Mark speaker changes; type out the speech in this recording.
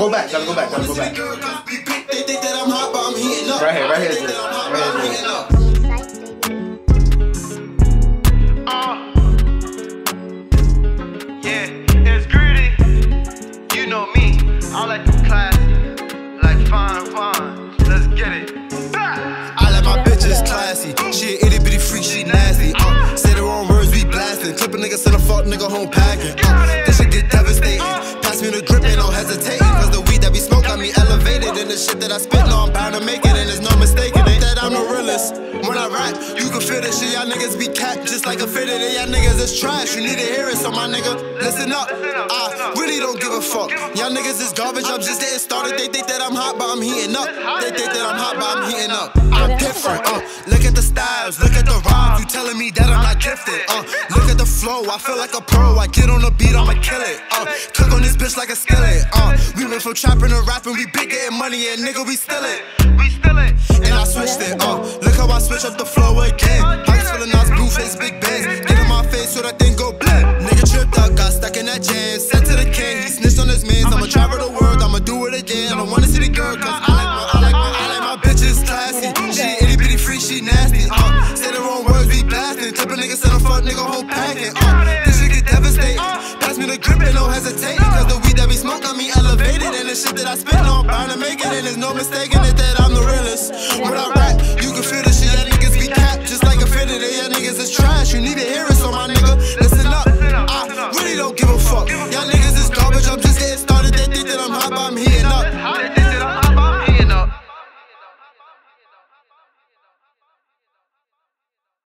Speaker 1: go back. Gotta go back.
Speaker 2: They think that I'm hot, but I'm heating up.
Speaker 1: Right here.
Speaker 3: Yeah, it's greedy. You know me. I like them classy, like fine. Let's get it.
Speaker 2: I like my bitches classy. She an itty bitty freak, she nasty. Say the wrong words, we blasting. Clip a nigga, send a fuck nigga home packing. This shit get devastating. Pass me the grip, ain't no hesitating. Cause the weed that we smoke got me elevated. And the shit that I spit, no, I'm bound to make it. And there's no mistaking it that I'm the realest. When I rap, you can feel this shit. Y'all niggas be capped just like a fitted. And y'all niggas is trash. You need to hear it, so my nigga, listen up. I really don't give a fuck. Y'all niggas is garbage. I'm just getting started. They think that I'm hot, but I'm heating up. They think that I'm hot, but I'm heating up. I'm different. Look at the styles, look at the rhymes. You telling me that I'm not gifted. Look at the flow. I feel like a pro. I get on the beat, I'ma kill it. Cook on this bitch like a skillet. We went from trapping to rapping. We big getting money, and nigga, we still it. And I switched it. Look how I switch up the flow again. Heights full of nice blue face, big bands. Get in my face so that thing go blank. Nigga tripped up, got stuck in that jam. Sent to the king, he snitched on his mans. I'ma travel the world, I'ma do it again. I don't wanna see the girl, cause I like my bitches classy. She an itty bitty freak, she nasty. Say the wrong words, we blasting. Tip a nigga, send a fuck nigga, whole packing. This shit get devastating. Pass me the grip, ain't no hesitating. Cause the weed that we smoke got me elevated. And the shit that I spit, no, I'm bound to make it. And there's no mistaking it that I'm the realest. When I rap, you can feel the shit. Y'all niggas be capped just like a fitted. Y'all niggas is trash, you need to hear it.